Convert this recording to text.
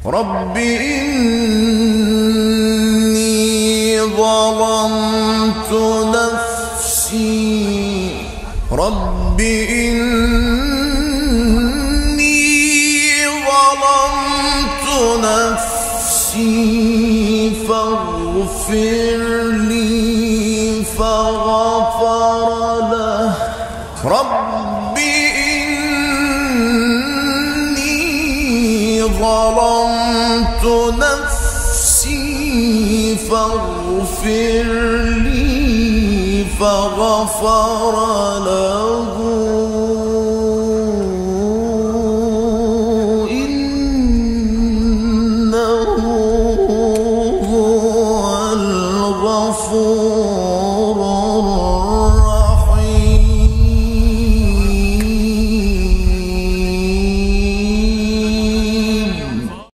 رب إني ظلمت نفسي رب إني ظلمت نفسي فاغفر لي فغفر له رب إني ظلمت نفسي فاغفر لي فغفر له